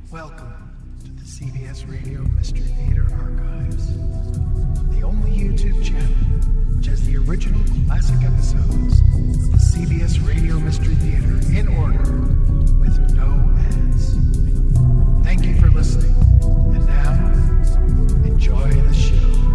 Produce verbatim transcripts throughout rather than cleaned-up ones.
Welcome to the C B S Radio Mystery Theater Archives, the only YouTube channel which has the original classic episodes of the C B S Radio Mystery Theater in order, with no ads. Thank you for listening, and now, enjoy the show.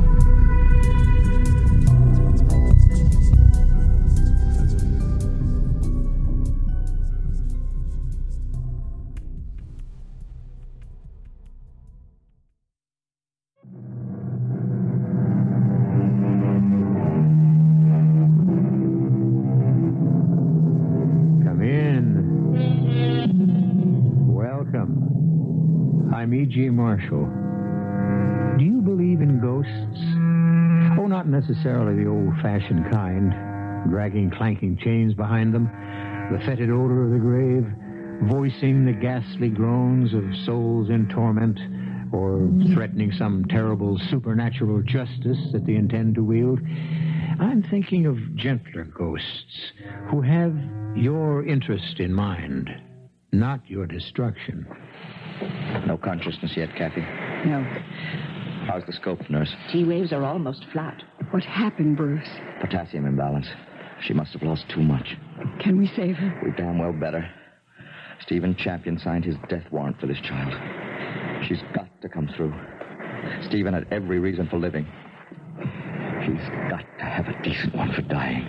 I'm E G. Marshall. Do you believe in ghosts? Oh, not necessarily the old-fashioned kind, dragging clanking chains behind them, the fetid odor of the grave, voicing the ghastly groans of souls in torment, or threatening some terrible supernatural justice that they intend to wield. I'm thinking of gentler ghosts who have your interest in mind, not your destruction. No consciousness yet, Kathy. No. How's the scope, nurse? T-waves are almost flat. What happened, Bruce? Potassium imbalance. She must have lost too much. Can we save her? We damn well better. Stephen Champion signed his death warrant for this child. She's got to come through. Stephen had every reason for living. She's got to have a decent one for dying.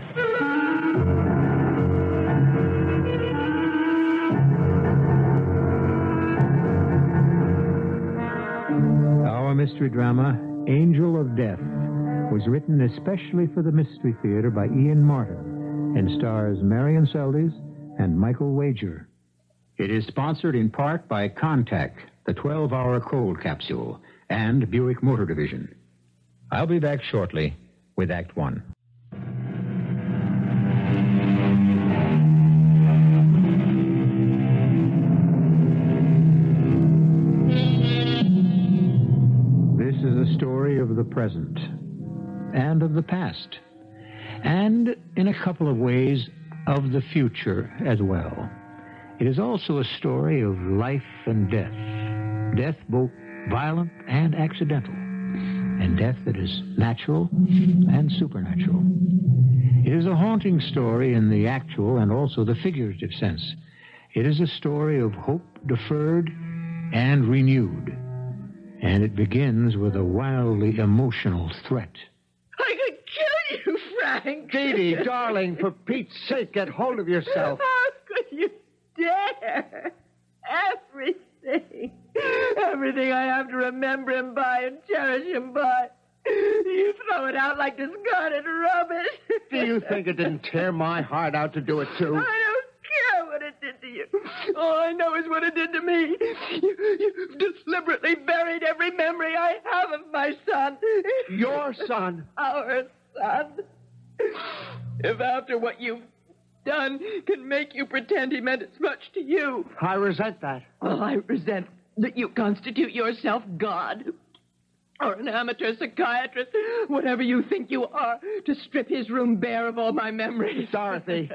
Our mystery drama, Angel of Death, was written especially for the Mystery Theater by Ian Martin and stars Marian, Seldes and Michael Wager. It is sponsored in part by Contact, the twelve-hour cold capsule, and Buick Motor Division. I'll be back shortly with Act One. This is a story of the present and of the past, and in a couple of ways of the future as well. It is also a story of life and death, death both violent and accidental, and death that is natural and supernatural. It is a haunting story in the actual and also the figurative sense. It is a story of hope deferred and renewed, and it begins with a wildly emotional threat. I could kill you, Frank. Dee Dee, darling, for Pete's sake, get hold of yourself. How could you dare? Everything. Everything I have to remember him by and cherish him by. You throw it out like discarded rubbish. Do you think it didn't tear my heart out to do it, too? I don't care what it did to you. All I know is what it did to me. You, you deliberately buried every memory I have of my son. Your son? Our son. If after what you've done can make you pretend he meant as much to you. I resent that. Well, I resent that you constitute yourself God. Or an amateur psychiatrist, whatever you think you are, to strip his room bare of all my memories. Dorothy.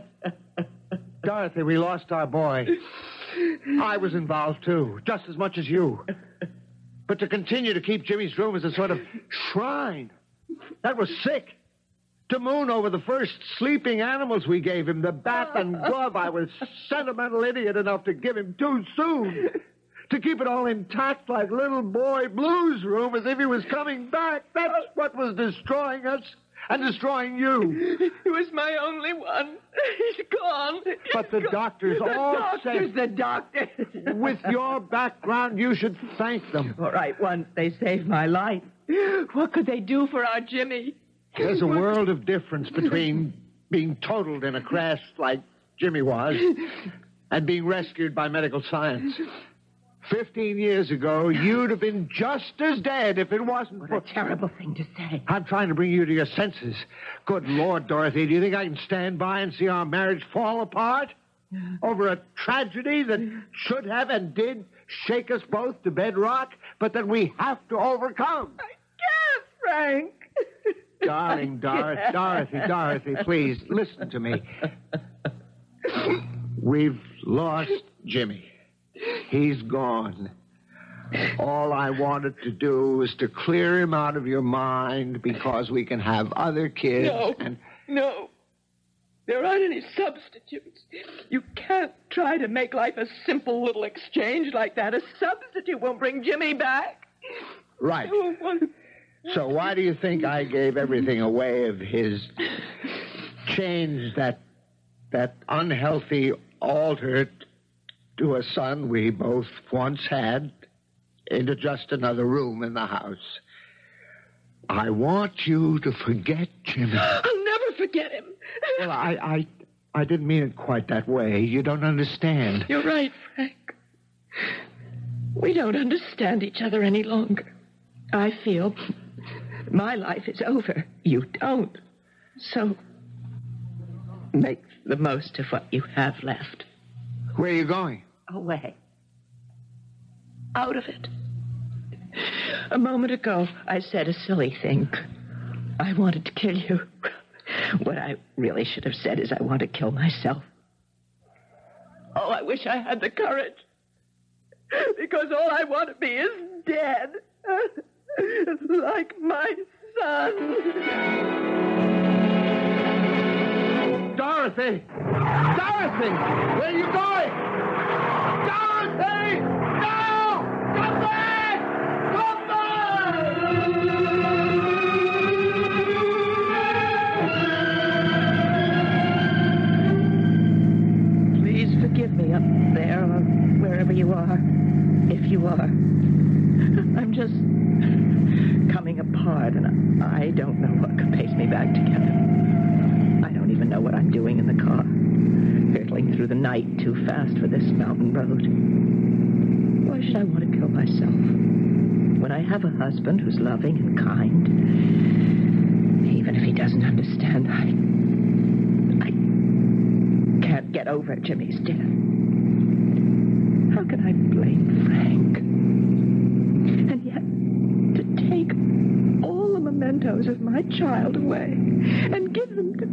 Dorothy, we lost our boy. I was involved, too, just as much as you. But to continue to keep Jimmy's room as a sort of shrine, that was sick. To moon over the first sleeping animals we gave him, the bat and glove, I was sentimental idiot enough to give him too soon. To keep it all intact like little boy Blue's room as if he was coming back. That's what was destroying us and destroying you. He was my only one. He's gone. He's But the gone. doctors the all doctors, said... The doctors. With your background, you should thank them. All right, once they saved my life. What could they do for our Jimmy? There's a world of difference between being totaled in a crash like Jimmy was and being rescued by medical science. Fifteen years ago, you'd have been just as dead if it wasn't What for... a terrible thing to say. I'm trying to bring you to your senses. Good Lord, Dorothy, do you think I can stand by and see our marriage fall apart? Over a tragedy that should have and did shake us both to bedrock, but that we have to overcome? I can't, Frank. Darling, Dor- Dorothy, Dorothy, please, listen to me. We've lost Jimmy. He's gone. All I wanted to do was to clear him out of your mind because we can have other kids. No, and... no. There aren't any substitutes. You can't try to make life a simple little exchange like that. A substitute won't bring Jimmy back. Right. So why do you think I gave everything away of his, changed that, that unhealthy altar to a son we both once had into just another room in the house? I want you to forget Jimmy. I'll never forget him. Well, I, I, I didn't mean it quite that way. You don't understand. You're right, Frank. We don't understand each other any longer. I feel my life is over. You don't. So make the most of what you have left. Where are you going? Away. Out of it. A moment ago, I said a silly thing. I wanted to kill you. What I really should have said is I want to kill myself. Oh, I wish I had the courage. Because all I want to be is dead. Like my son. Dorothy! Dorothy! Where are you going? Dorothy! No! Come back! Come back! Please forgive me up there or wherever you are. If you are. I'm just coming apart, and I don't know what could pace me back together. I don't even know what I'm doing in the car, hurtling through the night too fast for this mountain road. Why should I want to kill myself when I have a husband who's loving and kind? Even if he doesn't understand, I... I can't get over Jimmy's death. How can I blame Frank? And yet, to take all the mementos of my child away and give them to...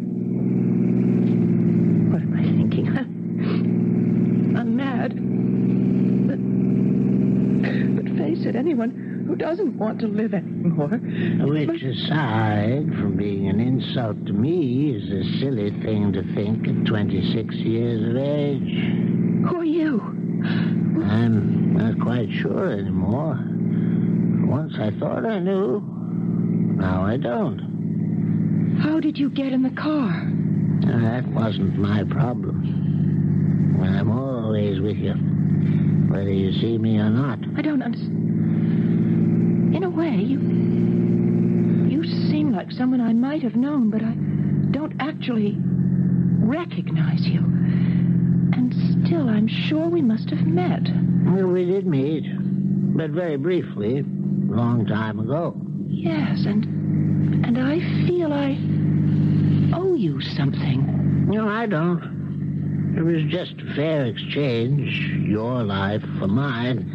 What am I thinking? I'm mad. But, but face it, anyone who doesn't want to live anymore... Which, but... aside from being an insult to me, is a silly thing to think at twenty-six years of age. Who are you? I'm not quite sure anymore. Once I thought I knew. Now I don't. How did you get in the car? Now, that wasn't my problem. I'm always with you, whether you see me or not. I don't understand. In a way, you... You seem like someone I might have known, but I don't actually recognize you. And still, I'm sure we must have met. Well, we did meet, but very briefly, a long time ago. Yes, and and I feel I owe you something. No, I don't. It was just a fair exchange, your life for mine.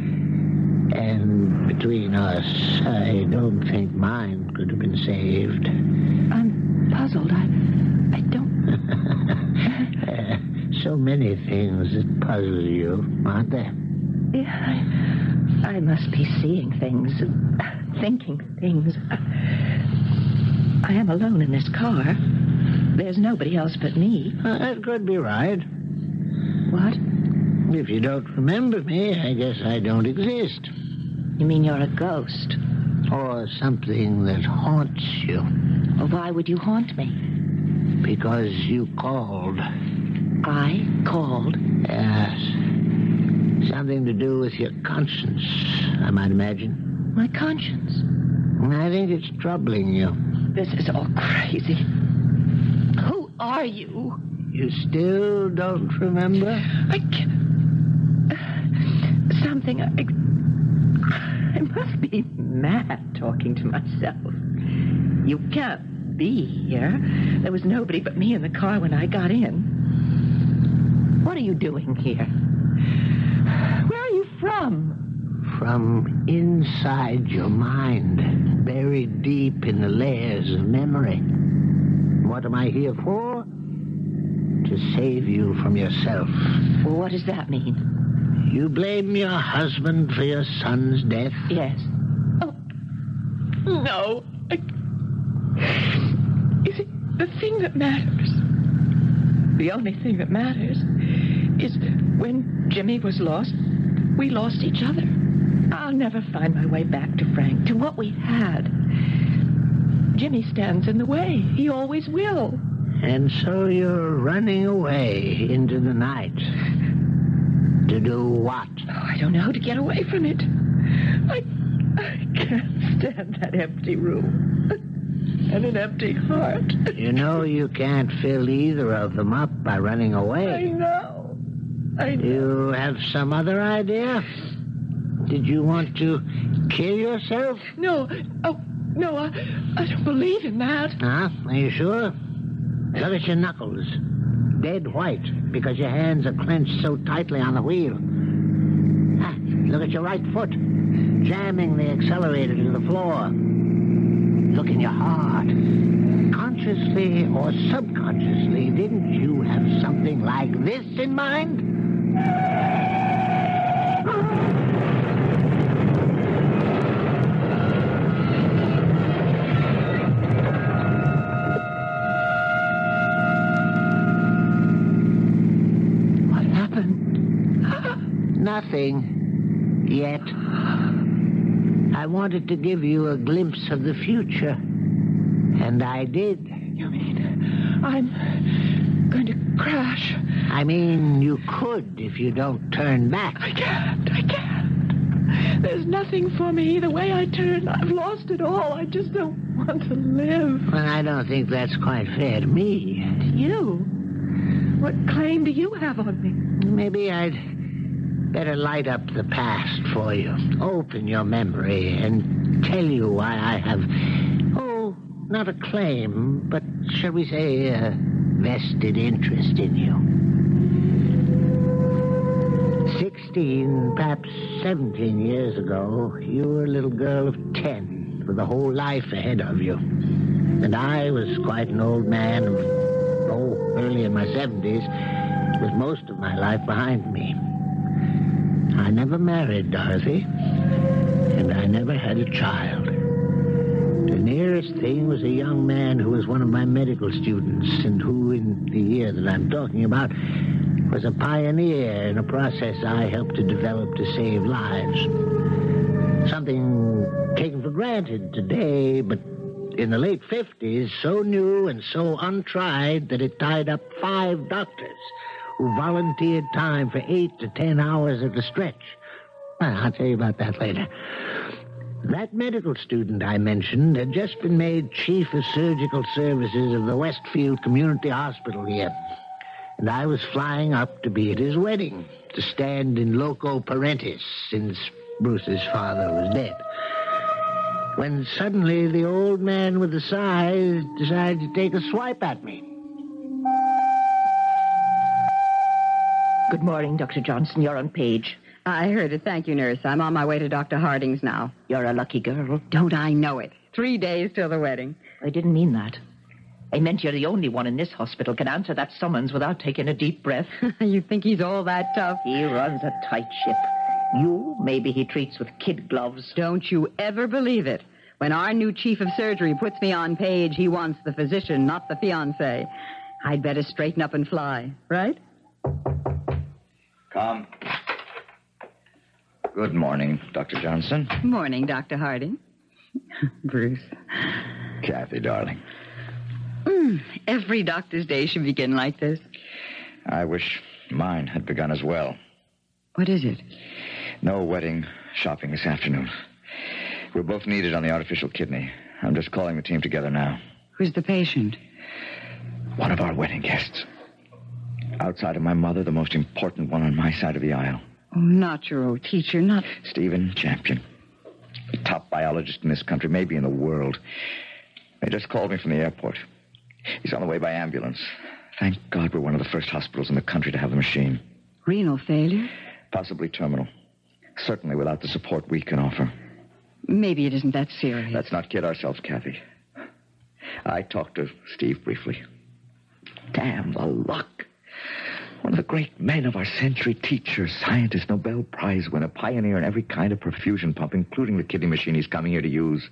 And between us, I don't think mine could have been saved. I'm puzzled. I, I don't... uh, so many things that puzzle you, aren't there? Yeah, I, I must be seeing things, thinking things. I am alone in this car. There's nobody else but me. Uh, that could be right. What? If you don't remember me, I guess I don't exist. You mean you're a ghost? Or something that haunts you. Well, why would you haunt me? Because you called. I called? Yes. Something to do with your conscience, I might imagine. My conscience? I think it's troubling you. This is all crazy. Who are you? You still don't remember? I can't... Something... I... I must be mad talking to myself. You can't be here. There was nobody but me in the car when I got in. What are you doing here? Where are you from? From inside your mind, buried deep in the layers of memory. What am I here for? To save you from yourself. Well, what does that mean? You blame your husband for your son's death? Yes. Oh, no. I... You see, the thing that matters, the only thing that matters, is when Jimmy was lost, we lost each other. I'll never find my way back to Frank, to what we had. Jimmy stands in the way. He always will. And so you're running away into the night. To do what? Oh, I don't know how to get away from it. I, I can't stand that empty room. And an empty heart. You know you can't fill either of them up by running away. I know. I know. You have some other idea? Did you want to kill yourself? No. Oh, no, I, I don't believe in that. Huh? Are you sure? Look at your knuckles. Dead white because your hands are clenched so tightly on the wheel. Ah, look at your right foot, jamming the accelerator to the floor. Look in your heart. Consciously or subconsciously, didn't you have something like this in mind? What happened? Nothing. Yet. I wanted to give you a glimpse of the future. And I did. You mean I'm going to crash? I mean, you could if you don't turn back. I can't. I can't. There's nothing for me either way I turn. I've lost it all. I just don't want to live. Well, I don't think that's quite fair to me. You? What claim do you have on me? Maybe I'd better light up the past for you. Open your memory and tell you why I have, oh, not a claim, but shall we say a vested interest in you. Sixteen, perhaps seventeen years ago, you were a little girl of ten with a whole life ahead of you. And I was quite an old man of, oh, early in my seventies, with most of my life behind me. I never married Dorothy, and I never had a child. The nearest thing was a young man who was one of my medical students, and who, in the year that I'm talking about, was a pioneer in a process I helped to develop to save lives. Something taken for granted today, but in the late fifties, so new and so untried that it tied up five doctors who volunteered time for eight to ten hours at a stretch. Well, I'll tell you about that later. That medical student I mentioned had just been made chief of surgical services of the Westfield Community Hospital here. And I was flying up to be at his wedding, to stand in loco parentis, since Bruce's father was dead. When suddenly the old man with the sighs decided to take a swipe at me. Good morning, Doctor Johnson. You're on page. I heard it. Thank you, nurse. I'm on my way to Doctor Harding's now. You're a lucky girl. Don't I know it? Three days till the wedding. I didn't mean that. I meant you're the only one in this hospital can answer that summons without taking a deep breath. You think he's all that tough? He runs a tight ship. You, maybe he treats with kid gloves. Don't you ever believe it. When our new chief of surgery puts me on page, he wants the physician, not the fiancé. I'd better straighten up and fly, right? Come. Good morning, Doctor Johnson. Morning, Doctor Harding. Bruce. Kathy, darling. Mm, every doctor's day should begin like this. I wish mine had begun as well. What is it? No wedding shopping this afternoon. We're both needed on the artificial kidney. I'm just calling the team together now. Who's the patient? One of our wedding guests. Outside of my mother, the most important one on my side of the aisle. Oh, not your old teacher, not... Stephen Champion. The top biologist in this country, maybe in the world. They just called me from the airport. He's on the way by ambulance. Thank God we're one of the first hospitals in the country to have the machine. Renal failure? Possibly terminal. Certainly without the support we can offer. Maybe it isn't that serious. Let's not kid ourselves, Kathy. I talked to Steve briefly. Damn the luck. One of the great men of our century, teacher, scientist, Nobel Prize winner, pioneer in every kind of perfusion pump, including the kidney machine he's coming here to use.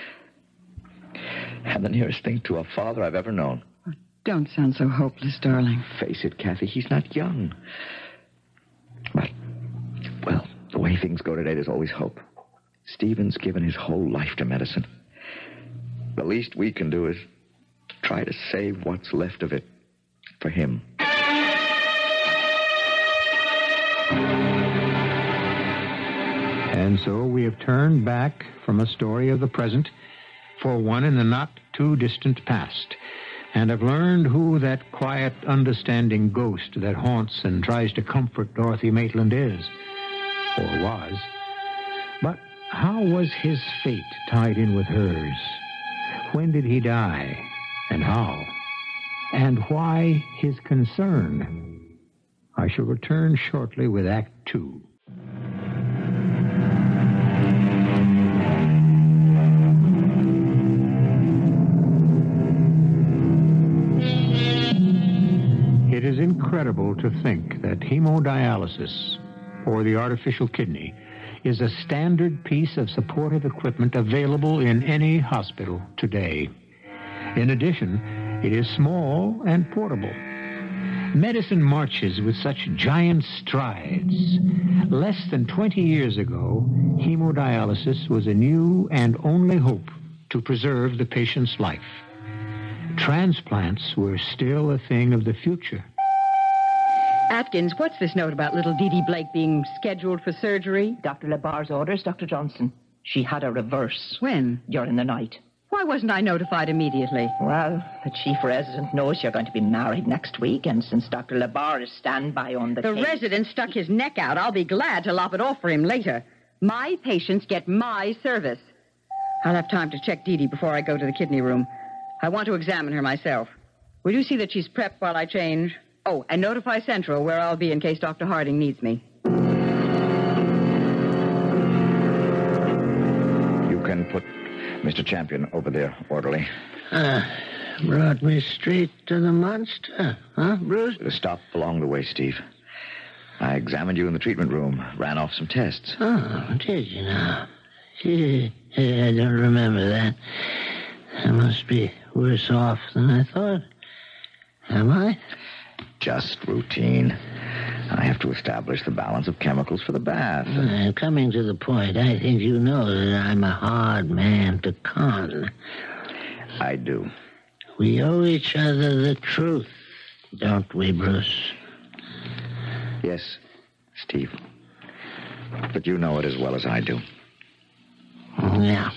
And the nearest thing to a father I've ever known. Oh, don't sound so hopeless, darling. Face it, Kathy, he's not young. But, well, the way things go today, there's always hope. Stephen's given his whole life to medicine. The least we can do is try to save what's left of it for him. And so we have turned back from a story of the present for one in the not-too-distant past, and have learned who that quiet, understanding ghost that haunts and tries to comfort Dorothy Maitland is, or was. But how was his fate tied in with hers? When did he die, and how? And why his concern? I shall return shortly with Act Two. It is incredible to think that hemodialysis, or the artificial kidney, is a standard piece of supportive equipment available in any hospital today. In addition, it is small and portable. Medicine marches with such giant strides. Less than twenty years ago, hemodialysis was a new and only hope to preserve the patient's life. Transplants were still a thing of the future. Atkins, what's this note about little Dee Dee Blake being scheduled for surgery? Doctor LeBar's orders, Doctor Johnson. She had a reverse. When? During the night. Why wasn't I notified immediately? Well, the chief resident knows you're going to be married next week, and since Doctor LeBar is standby on the The case... resident stuck his neck out. I'll be glad to lop it off for him later. My patients get my service. I'll have time to check Dee Dee before I go to the kidney room. I want to examine her myself. Will you see that she's prepped while I change? Oh, and notify Central where I'll be in case Doctor Harding needs me. You can put Mister Champion over there, orderly. Ah, brought me straight to the monster, huh, Bruce? Stop along the way, Steve. I examined you in the treatment room, ran off some tests. Oh, did you now? Gee, I don't remember that. I must be worse off than I thought. Am I? Just routine. I have to establish the balance of chemicals for the bath. Uh, coming to the point, I think you know that I'm a hard man to con. I do. We owe each other the truth, don't we, Bruce? Yes, Steve. But you know it as well as I do. Yeah.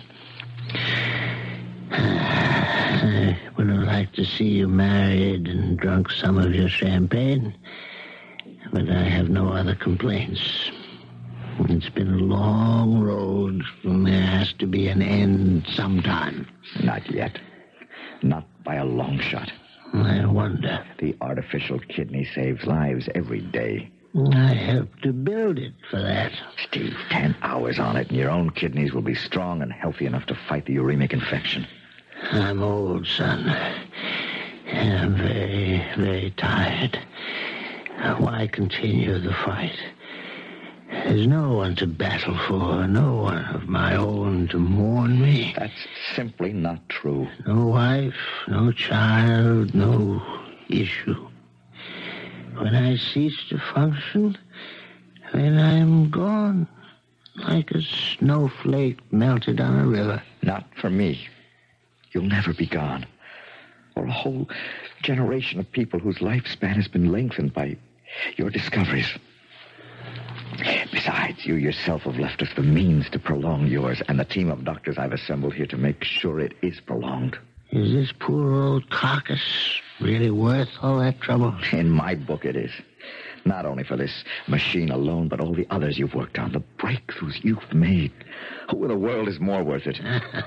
I would have liked to see you married and drunk some of your champagne, but I have no other complaints. It's been a long road, and there has to be an end sometime. Not yet. Not by a long shot. I wonder. The artificial kidney saves lives every day. I helped to build it for that. Steve, ten hours on it, and your own kidneys will be strong and healthy enough to fight the uremic infection. I'm old, son. And I'm very, very tired. Why continue the fight? There's no one to battle for, no one of my own to mourn me. That's simply not true. No wife, no child, no issue. When I cease to function, then I'm gone, like a snowflake melted on a river. Not for me. You'll never be gone. Or a whole generation of people whose lifespan has been lengthened by your discoveries. Besides, you yourself have left us the means to prolong yours, and the team of doctors I've assembled here to make sure it is prolonged. Is this poor old carcass really worth all that trouble? In my book, it is. Not only for this machine alone, but all the others you've worked on, the breakthroughs you've made. Who in the world is more worth it?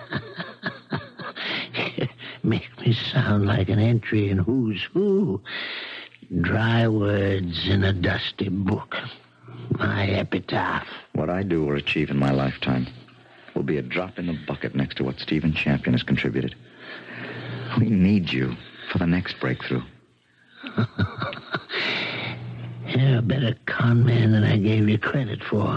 Make me sound like an entry in Who's Who. Dry words in a dusty book. My epitaph. What I do or achieve in my lifetime will be a drop in the bucket next to what Stephen Champion has contributed. We need you for the next breakthrough. You're a better con man than I gave you credit for.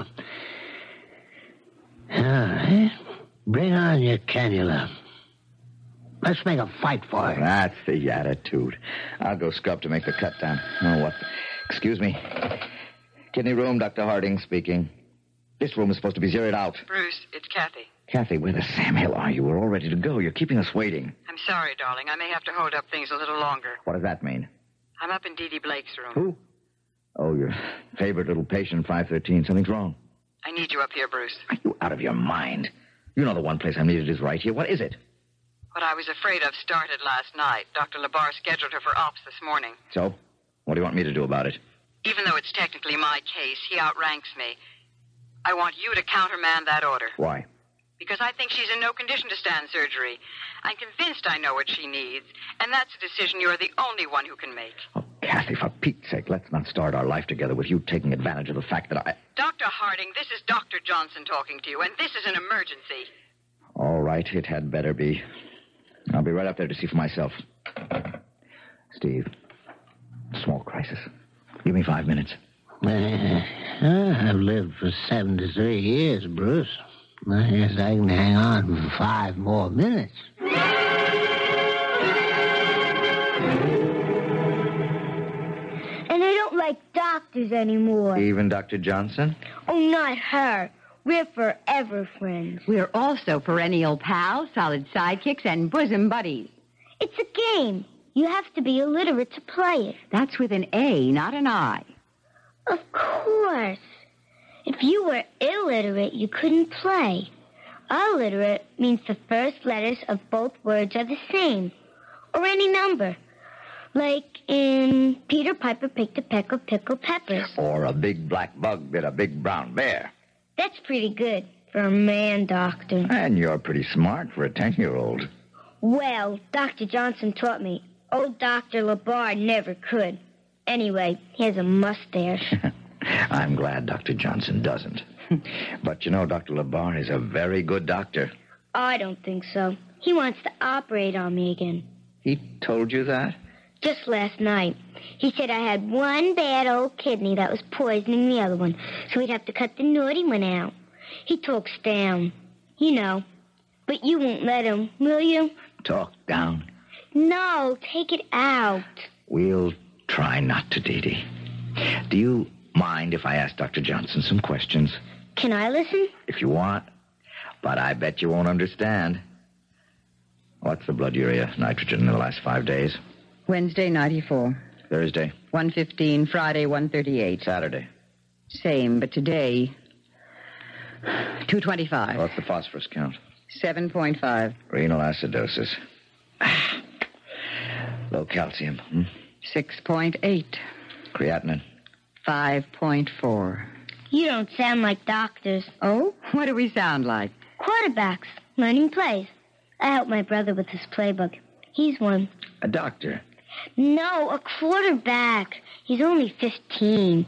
All right. Bring on your cannula. Let's make a fight for it. That's the attitude. I'll go scrub to make the cut down. Oh, what? Excuse me. Kidney room, Doctor Harding speaking. This room is supposed to be zeroed out. Bruce, it's Kathy. Kathy, where the Sam Hill are you? We're all ready to go. You're keeping us waiting. I'm sorry, darling. I may have to hold up things a little longer. What does that mean? I'm up in Dee Dee Blake's room. Who? Oh, your favorite little patient, five thirteen. Something's wrong. I need you up here, Bruce. Are you out of your mind? You know the one place I'm needed is right here. What is it? What I was afraid of started last night. Doctor LeBar scheduled her for ops this morning. So? What do you want me to do about it? Even though it's technically my case, he outranks me. I want you to countermand that order. Why? Because I think she's in no condition to stand surgery. I'm convinced I know what she needs, and that's a decision you're the only one who can make. Oh, Kathy, for Pete's sake, let's not start our life together with you taking advantage of the fact that I... Doctor Harding, this is Doctor Johnson talking to you, and this is an emergency. All right, it had better be. I'll be right up there to see for myself. Steve, small crisis. Give me five minutes. Uh, I've lived for seventy-three years, Bruce. I guess I can hang on for five more minutes. And I don't like doctors anymore. Even Doctor Johnson? Oh, not her. We're forever friends. We're also perennial pals, solid sidekicks, and bosom buddies. It's a game. You have to be illiterate to play it. That's with an A, not an I. Of course. If you were illiterate, you couldn't play. Illiterate means the first letters of both words are the same. Or any number. Like in Peter Piper picked a peck of pickled peppers. Or a big black bug bit a big brown bear. That's pretty good for a man doctor. And you're pretty smart for a ten-year-old. Well, Doctor Johnson taught me. Old Doctor LeBar never could. Anyway, he has a mustache. I'm glad Doctor Johnson doesn't. But you know, Doctor LeBar is a very good doctor. I don't think so. He wants to operate on me again. He told you that? Just last night. He said I had one bad old kidney that was poisoning the other one, so he'd have to cut the naughty one out. He talks down. You know. But you won't let him, will you? Talk down? No, take it out. We'll try not to, Dee Dee. Do you mind if I ask Doctor Johnson some questions? Can I listen? If you want. But I bet you won't understand. What's the blood urea nitrogen in the last five days? Wednesday, ninety-four. Thursday? one fifteen. Friday, one thirty-eight. Saturday? Same, but today, two twenty-five. What's the phosphorus count? seven point five. Renal acidosis. Low calcium. Hmm? six point eight. Creatinine? five point four. You don't sound like doctors. Oh? What do we sound like? Quarterbacks, learning plays. I help my brother with his playbook. He's one. A doctor? No, a quarterback. He's only fifteen.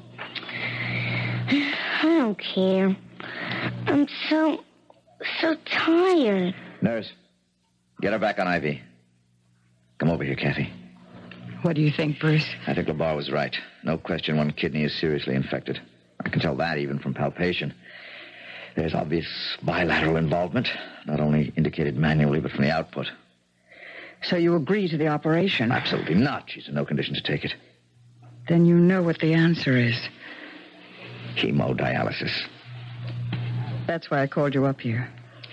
I don't care. I'm so, so tired. Nurse, get her back on I V. Come over here, Kathy. What do you think, Bruce? I think LeBar was right. No question one kidney is seriously infected. I can tell that even from palpation. There's obvious bilateral involvement, not only indicated manually, but from the output. So you agree to the operation? Absolutely not. She's in no condition to take it. Then you know what the answer is. Hemodialysis. That's why I called you up here.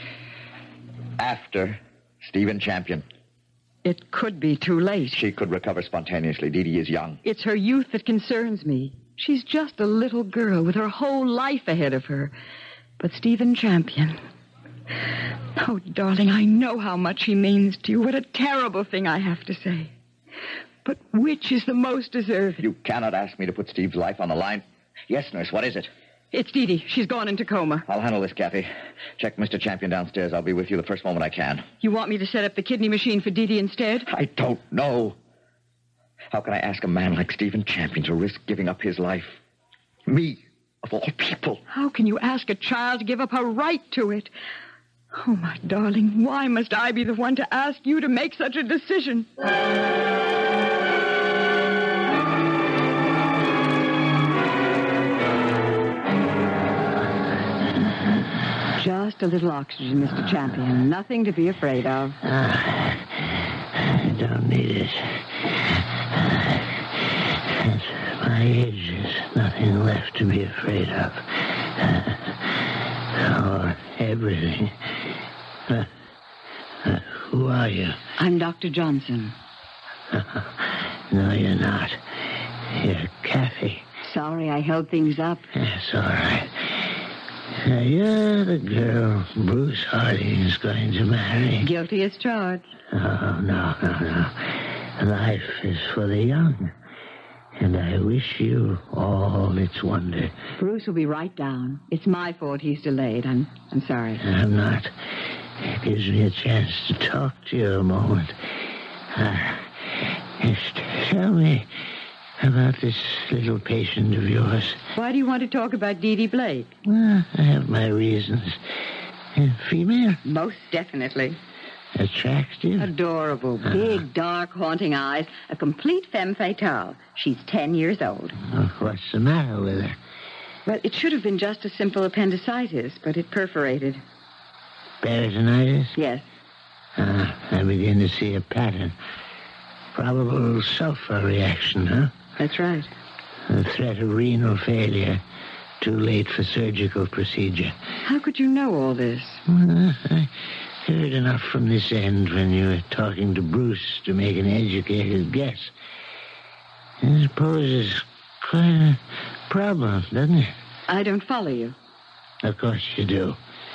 After Stephen Champion. It could be too late. She could recover spontaneously. Dee Dee is young. It's her youth that concerns me. She's just a little girl with her whole life ahead of her. But Stephen Champion... Oh, darling, I know how much he means to you. What a terrible thing I have to say. But which is the most deserving? You cannot ask me to put Steve's life on the line. Yes, nurse, what is it? It's Dee Dee. She's gone into coma. I'll handle this, Kathy. Check Mister Champion downstairs. I'll be with you the first moment I can. You want me to set up the kidney machine for Dee Dee instead? I don't know. How can I ask a man like Stephen Champion to risk giving up his life? Me, of all people. How can you ask a child to give up her right to it? Oh, my darling, why must I be the one to ask you to make such a decision? Just a little oxygen, Mister Champion. Nothing to be afraid of. Ah, I don't need it. At my age, there's nothing left to be afraid of. Or everything. Uh, uh, who are you? I'm Doctor Johnson. No, you're not. You're Kathy. Sorry I held things up. That's all right. Uh, you're the girl Bruce Harding's going to marry. Guilty as charged. Oh, no, no, no. Life is for the young. And I wish you all its wonder. Bruce will be right down. It's my fault he's delayed. I'm I'm sorry. I'm not. It gives me a chance to talk to you a moment. Uh, just tell me about this little patient of yours. Why do you want to talk about Dee Dee Blake? Well, I have my reasons. Uh, female? Most definitely. Attractive? Adorable. Uh-huh. Big, dark, haunting eyes. A complete femme fatale. She's ten years old. Oh, what's the matter with her? Well, it should have been just a simple appendicitis, but it perforated. Peritonitis? Yes. Ah, I begin to see a pattern. Probable sulfur reaction, huh? That's right. The threat of renal failure. Too late for surgical procedure. How could you know all this? Well, I heard enough from this end when you were talking to Bruce to make an educated guess. I suppose it's quite a problem, doesn't it? I don't follow you. Of course you do.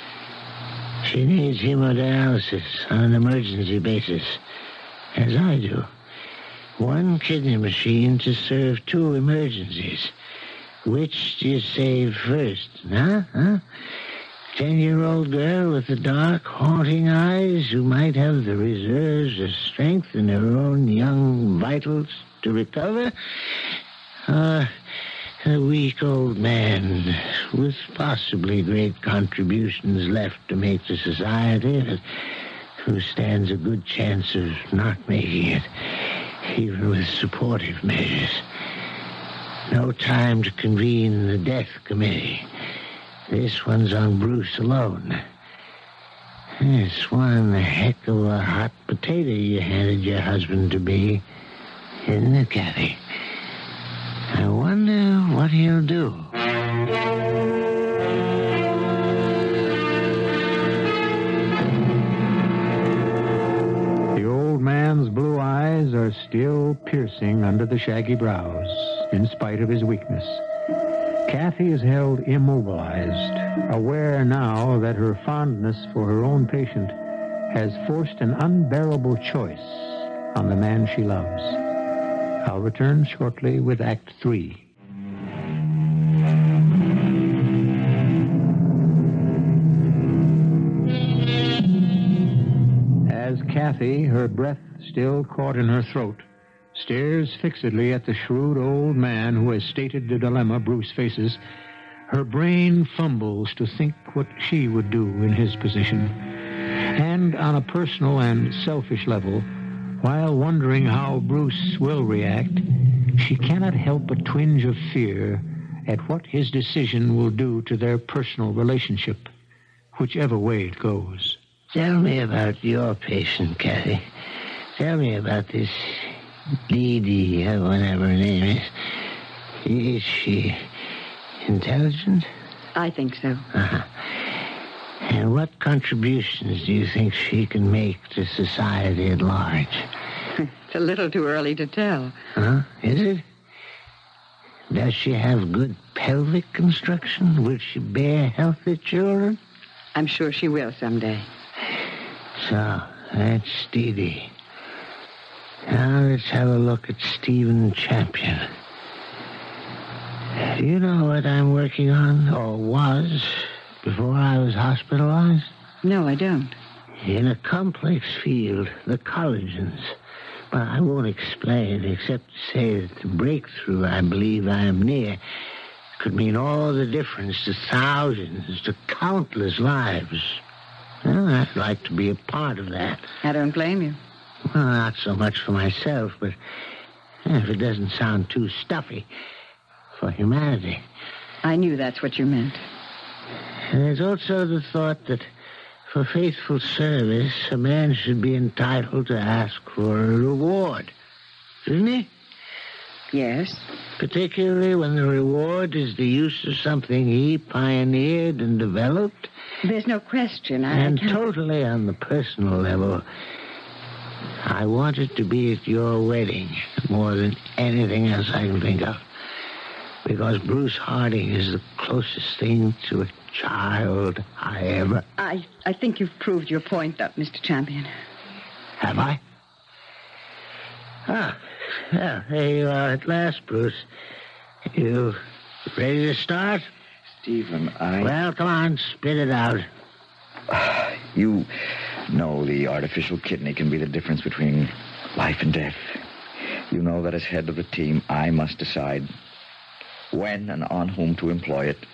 She needs hemodialysis on an emergency basis, as I do. One kidney machine to serve two emergencies. Which do you save first, huh? Huh? Ten-year-old girl with the dark, haunting eyes who might have the reserves of strength in her own young vitals to recover? Or a weak old man with possibly great contributions left to make to society, but who stands a good chance of not making it, even with supportive measures. No time to convene the death committee. This one's on Bruce alone. It's one heck of a hot potato you handed your husband to be, isn't it, Kathy? I wonder what he'll do. The old man's blue eyes are still piercing under the shaggy brows, in spite of his weakness. Kathy is held immobilized, aware now that her fondness for her own patient has forced an unbearable choice on the man she loves. I'll return shortly with Act Three. As Kathy, her breath still caught in her throat, stares fixedly at the shrewd old man who has stated the dilemma Bruce faces, her brain fumbles to think what she would do in his position. And on a personal and selfish level, while wondering how Bruce will react, she cannot help a twinge of fear at what his decision will do to their personal relationship, whichever way it goes. Tell me about your patient, Kathy. Tell me about this Dee Dee, or whatever her name is. Is she intelligent? I think so. Uh-huh. And what contributions do you think she can make to society at large? It's a little too early to tell. Huh? Is it? Does she have good pelvic construction? Will she bear healthy children? I'm sure she will someday. So, that's Dee Dee. Now let's have a look at Stephen Champion. Do you know what I'm working on, or was, before I was hospitalized? No, I don't. In a complex field, the collagens. But I won't explain, except to say that the breakthrough I believe I am near could mean all the difference to thousands, to countless lives. Well, I'd like to be a part of that. I don't blame you. Well, not so much for myself, but if it doesn't sound too stuffy, for humanity. I knew that's what you meant. And there's also the thought that for faithful service, a man should be entitled to ask for a reward. Isn't he? Yes. Particularly when the reward is the use of something he pioneered and developed. There's no question. I And can't... totally on the personal level, I want it to be at your wedding more than anything else I can think of. Because Bruce Harding is the closest thing to a child I ever... I, I think you've proved your point, though, Mister Champion. Have I? Ah, well, there you are at last, Bruce. You ready to start? Stephen, I... Well, come on, spit it out. You know the artificial kidney can be the difference between life and death. You know that as head of the team, I must decide when and on whom to employ it.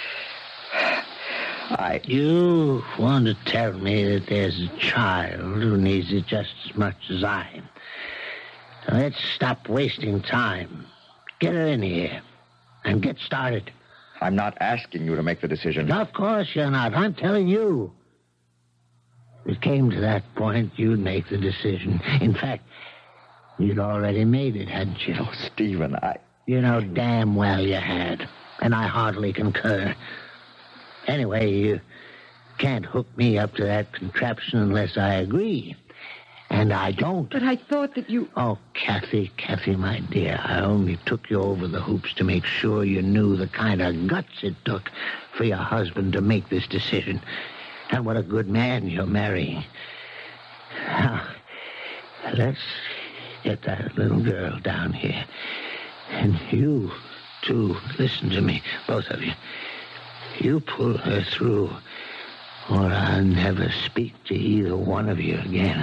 I... You want to tell me that there's a child who needs it just as much as I. So let's stop wasting time. Get her in here and get started. I'm not asking you to make the decision. Of course you're not. I'm telling you. If it came to that point, you'd make the decision. In fact, you'd already made it, hadn't you? Oh, Stephen, I... You know damn well you had. And I heartily concur. Anyway, you can't hook me up to that contraption unless I agree. And I don't. But I thought that you... Oh, Kathy, Kathy, my dear, I only took you over the hoops to make sure you knew the kind of guts it took for your husband to make this decision. And what a good man you're marrying. Now, let's get that little girl down here. And you, too, listen to me, both of you. You pull her through, or I'll never speak to either one of you again.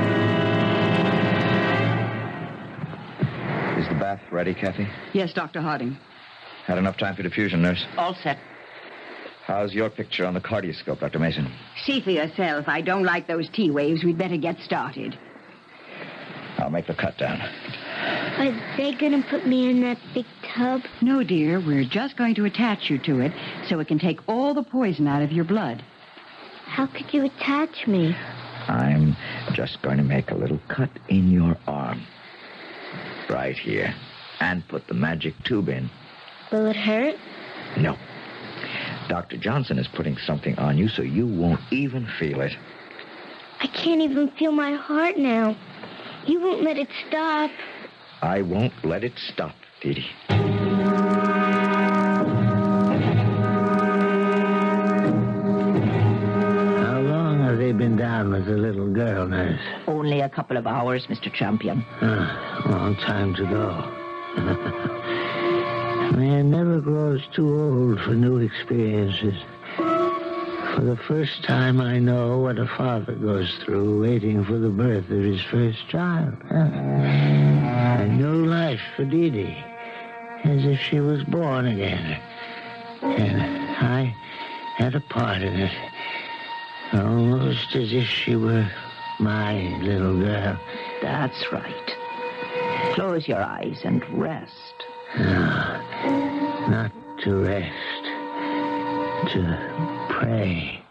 Is the bath ready, Kathy? Yes, Doctor Harding. Had enough time for diffusion, nurse? All set. How's your picture on the cardioscope, Doctor Mason? See for yourself. I don't like those T waves. We'd better get started. I'll make the cut down. Are they going to put me in that big tub? No, dear. We're just going to attach you to it so it can take all the poison out of your blood. How could you attach me? I'm just going to make a little cut in your arm. Right here. And put the magic tube in. Will it hurt? No. Doctor Johnson is putting something on you so you won't even feel it. I can't even feel my heart now. You won't let it stop. I won't let it stop, Dee Dee. How long have they been down with the little girl, nurse? Only a couple of hours, Mister Champion. Ah, long time to go. Man never grows too old for new experiences. For the first time, I know what a father goes through waiting for the birth of his first child. A new life for Dee Dee, as if she was born again. And I had a part in it, almost as if she were my little girl. That's right. Close your eyes and rest. No, not to rest, to pray.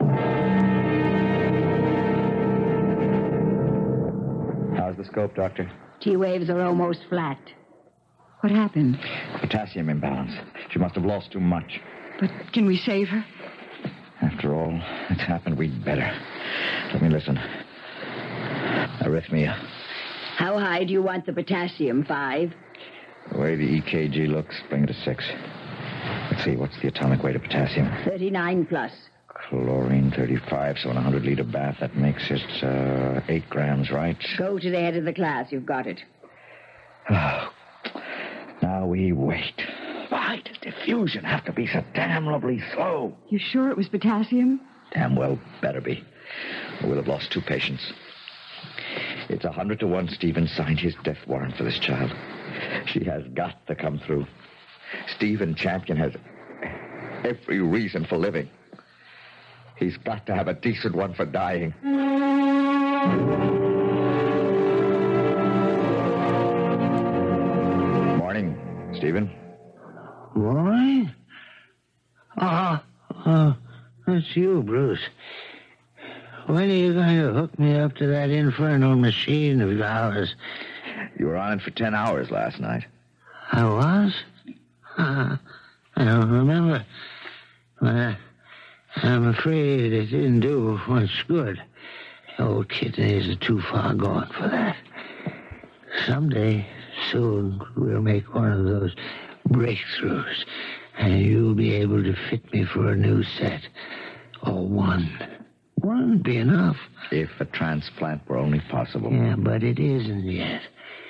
How's the scope, Doctor? T waves are almost flat. What happened? Potassium imbalance. She must have lost too much. But can we save her? After all, it's happened, we'd better. Let me listen. Arrhythmia. How high do you want the potassium? Five? The way the E K G looks, bring it to six. Let's see, what's the atomic weight of potassium? Thirty-nine plus. Chlorine, thirty-five, so in a hundred-liter bath, that makes it uh, eight grams, right? Go to the head of the class. You've got it. Oh. Now we wait. Why does diffusion have to be so damn lovely slow? You sure it was potassium? Damn well better be. Or we'll have lost two patients. It's a hundred to one Stephen signed his death warrant for this child. She has got to come through. Stephen Champion has every reason for living. He's got to have a decent one for dying. Morning, Stephen. Morning? Uh, uh, That's you, Bruce. When are you going to hook me up to that infernal machine of yours? You were on it for ten hours last night. I was? Uh, I don't remember. Uh, I'm afraid it didn't do much good. Old kidneys are too far gone for that. Someday, soon, we'll make one of those breakthroughs, and you'll be able to fit me for a new set. Or one. One would be enough. If a transplant were only possible. Yeah, but it isn't yet.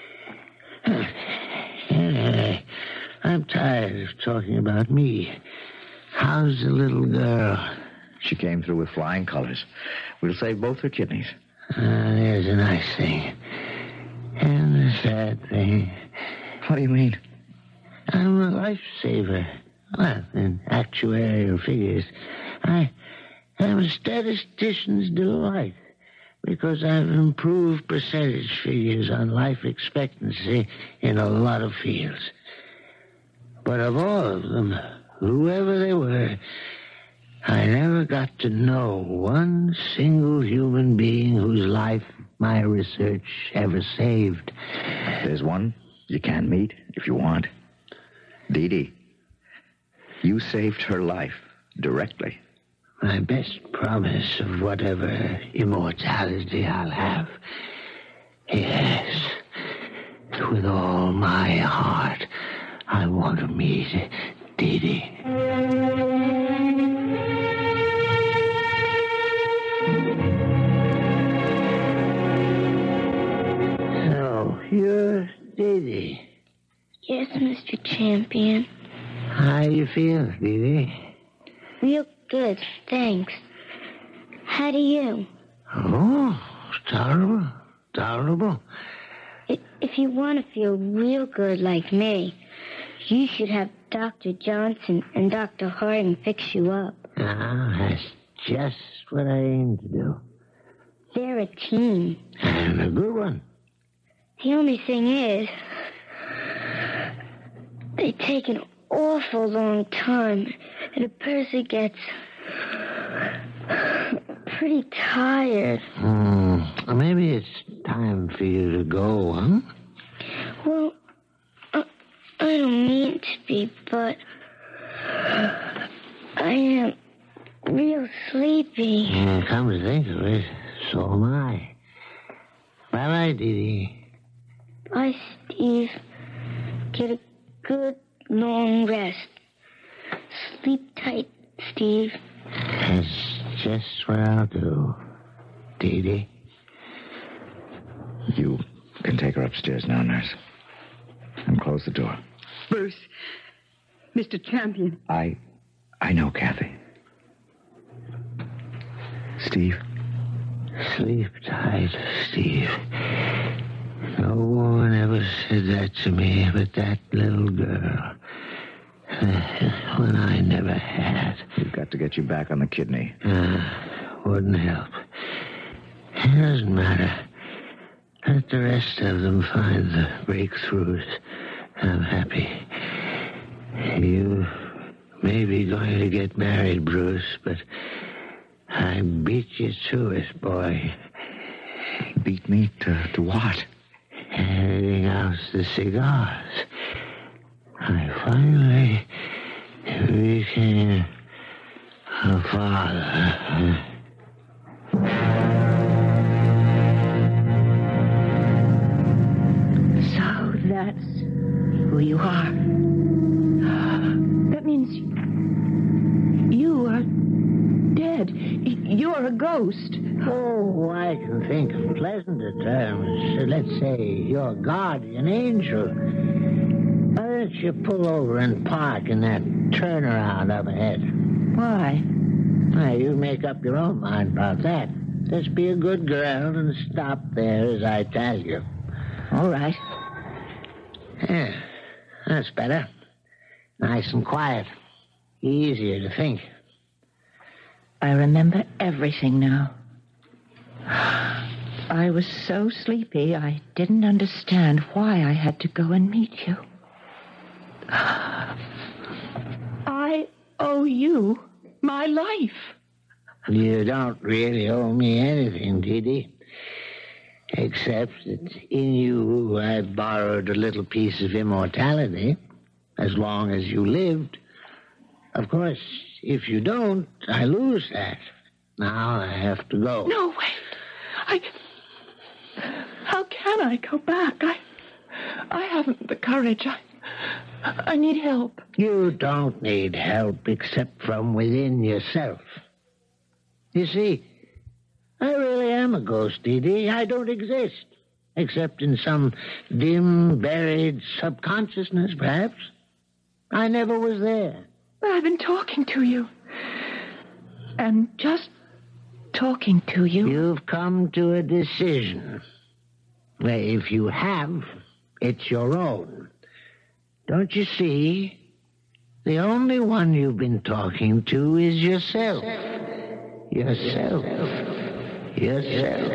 Anyway, I'm tired of talking about me. How's the little girl? She came through with flying colors. We'll save both her kidneys. Uh, there's a nice thing. And a sad thing. What do you mean? I'm a lifesaver. Well, in actuarial figures. I am a statistician's delight because I've improved percentage figures on life expectancy in a lot of fields. But of all of them, whoever they were, I never got to know one single human being whose life my research ever saved. There's one you can meet if you want. Dee Dee. You saved her life directly. My best promise of whatever immortality I'll have. Yes. With all my heart, I want to meet Dee Dee. So, you're Dee Dee. Yes, Mister Champion. How you feel, Dee Dee? Real good, thanks. How do you? Oh, tolerable, tolerable. I- If you want to feel real good like me, you should have Doctor Johnson and Doctor Harding fix you up. Ah, that's just what I aim to do. They're a team. And a good one. The only thing is, they take an awful long time, and a person gets pretty tired. Hmm. Maybe it's time for you to go, huh? Well, I, I don't mean to be, but I am real sleepy. Yeah, come to think of it, so am I. Bye-bye, Dee Dee. Bye, Steve. Get a good long rest. Sleep tight, Steve. That's just what I'll do, Dee Dee. You can take her upstairs now, nurse. And close the door. Bruce. Mister Champion. I... I know, Kathy. Steve? Sleep tight, Steve. No woman ever said that to me but that little girl. When I never had. We've got to get you back on the kidney. Uh, wouldn't help. It doesn't matter. Let the rest of them find the breakthroughs. I'm happy. You may be going to get married, Bruce, but I beat you to it, boy. Beat me to, to what? Handing out the cigars. I finally became a father. So that's who you are. That means you are dead. You're a ghost. Oh, I can think of pleasanter terms. Let's say your guardian angel. Why don't you pull over and park in that turnaround up ahead? Why? Now, you make up your own mind about that. Just be a good girl and stop there as I tell you. All right. Yeah, that's better. Nice and quiet. Easier to think. I remember everything now. I was so sleepy, I didn't understand why I had to go and meet you. I owe you my life. You don't really owe me anything, Dee. Except that in you I borrowed a little piece of immortality as long as you lived. Of course, if you don't, I lose that. Now I have to go. No, wait. I... How can I go back? I... I haven't the courage. I... I need help. You don't need help except from within yourself. You see, I really am a ghost, Dee Dee. I don't exist, except in some dim, buried subconsciousness, perhaps. I never was there. But I've been talking to you. And just talking to you. You've come to a decision. Well, if you have, it's your own. Don't you see? The only one you've been talking to is yourself. Yourself. Yourself.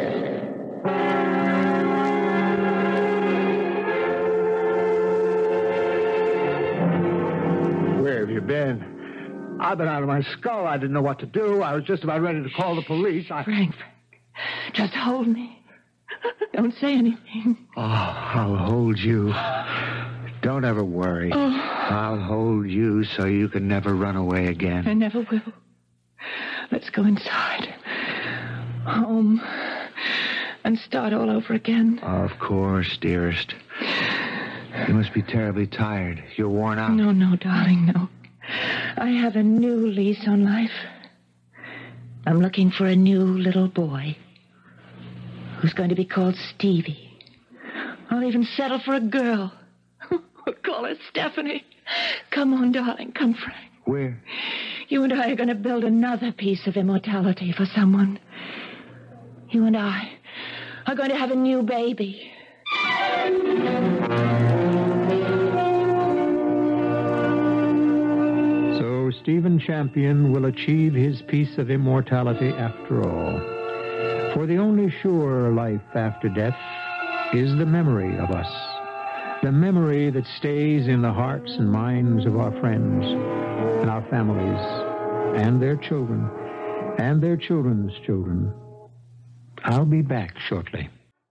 Where have you been? I've been out of my skull. I didn't know what to do. I was just about ready to call the police. I... Frank, Frank, just hold me. Don't say anything. Oh, I'll hold you. Don't ever worry. Oh. I'll hold you so you can never run away again. I never will. Let's go inside. Home. And start all over again. Of course, dearest. You must be terribly tired. You're worn out. No, no, darling, no. I have a new lease on life. I'm looking for a new little boy who's going to be called Stevie. I'll even settle for a girl. We'll call her Stephanie. Come on, darling. Come, Frank. Where? You and I are going to build another piece of immortality for someone. You and I are going to have a new baby. So Stephen Champion will achieve his piece of immortality after all. For the only sure life after death is the memory of us. The memory that stays in the hearts and minds of our friends and our families and their children and their children's children. I'll be back shortly.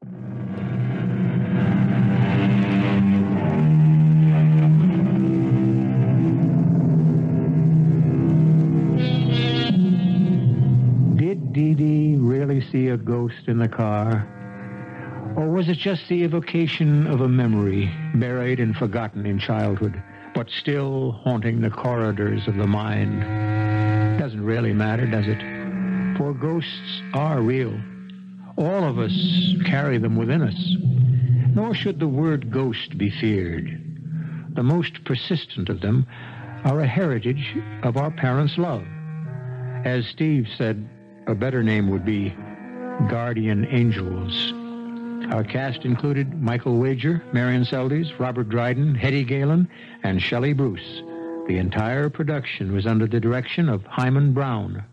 Did Dee Dee really see a ghost in the car? Or was it just the evocation of a memory buried and forgotten in childhood, but still haunting the corridors of the mind? Doesn't really matter, does it? For ghosts are real. All of us carry them within us. Nor should the word ghost be feared. The most persistent of them are a heritage of our parents' love. As Steve said, a better name would be guardian angels. Our cast included Michael Wager, Marian Seldes, Robert Dryden, Hetty Galen, and Shelly Bruce. The entire production was under the direction of Hyman Brown.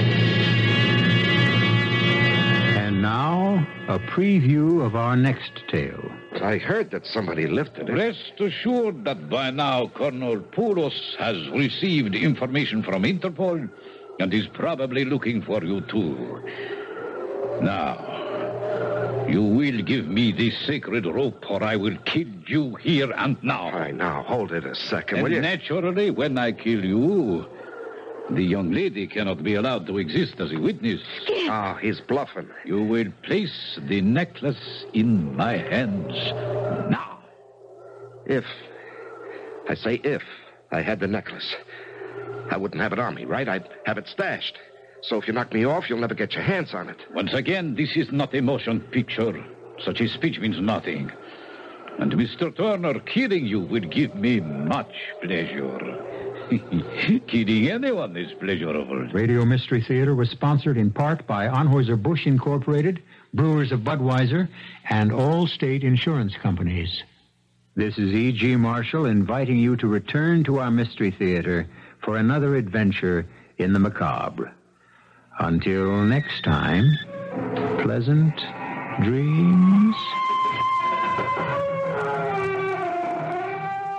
And now, a preview of our next tale. I heard that somebody lifted it. Rest assured that by now Colonel Poulos has received information from Interpol and is probably looking for you too. Now, you will give me this sacred rope or I will kill you here and now. All right, now, hold it a second, and will you? Naturally, when I kill you, the young lady cannot be allowed to exist as a witness. Oh, he's bluffing. You will place the necklace in my hands now. If, I say if, I had the necklace, I wouldn't have it on me, right? I'd have it stashed. So if you knock me off, you'll never get your hands on it. Once again, this is not a motion picture. Such a speech means nothing. And Mister Turner, killing you would give me much pleasure. Killing anyone is pleasurable. Radio Mystery Theater was sponsored in part by Anheuser-Busch Incorporated, Brewers of Budweiser, and all state insurance companies. This is E G. Marshall inviting you to return to our Mystery Theater for another adventure in the macabre. Until next time, pleasant dreams.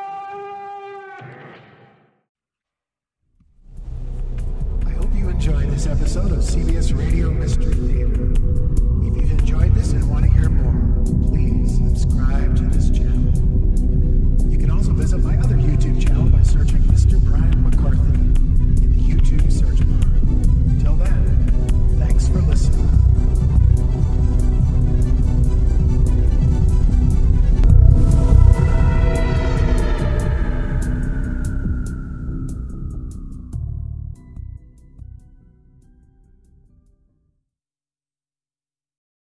I hope you enjoyed this episode of C B S Radio Mystery Theater. If you've enjoyed this and want to hear more,